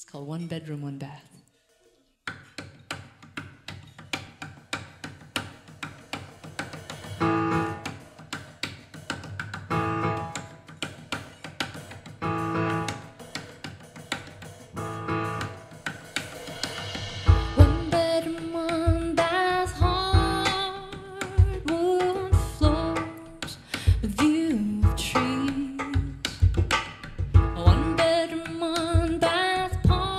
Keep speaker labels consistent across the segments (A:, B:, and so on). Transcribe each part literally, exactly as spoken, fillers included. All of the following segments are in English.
A: called One Bedroom, One Bath.
B: One bedroom, one bath, hardwood floors with view of trees. One bedroom, one bath,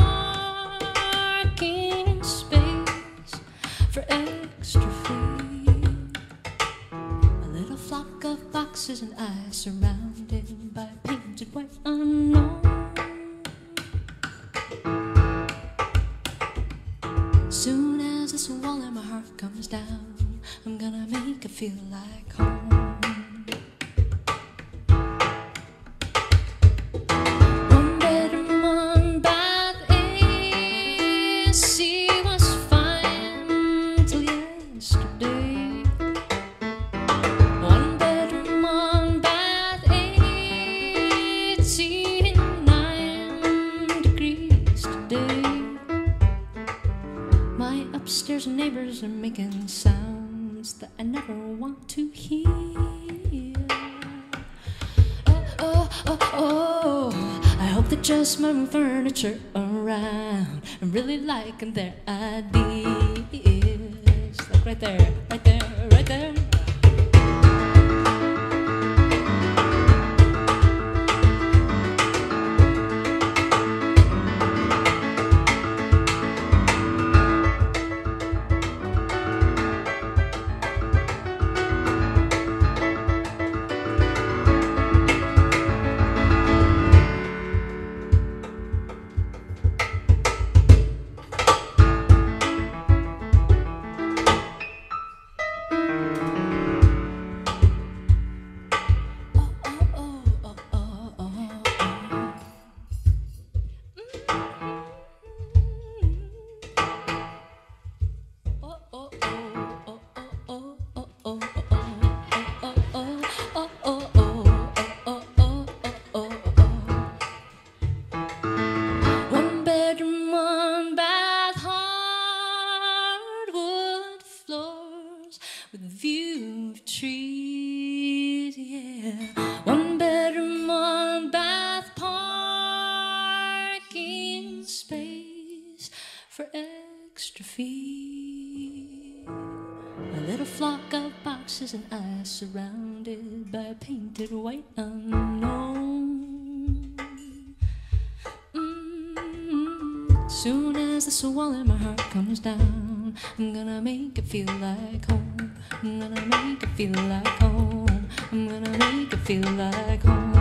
B: parking space for extra fee. A little flock of boxes and I surrounded by painted white unknown. Soon as this wall in my heart comes down, I'm gonna make it feel like home. One bedroom, one bath, A C was fine till yesterday. One bedroom, one bath, eighty-nine degrees today. My upstairs neighbors are making sounds that I never want to hear. Oh, oh, oh, oh, I hope they just move furniture around and really liking their ideas. Like right there, right there, right there. One bedroom, one bath, hardwood floors with view of trees, yeah. One bedroom, one bath, parking space for extra fee. A little flock of boxes and I surrounded by a painted white unknown. Soon as this wall in my heart comes down, I'm gonna make it feel like home. I'm gonna make it feel like home. I'm gonna make it feel like home.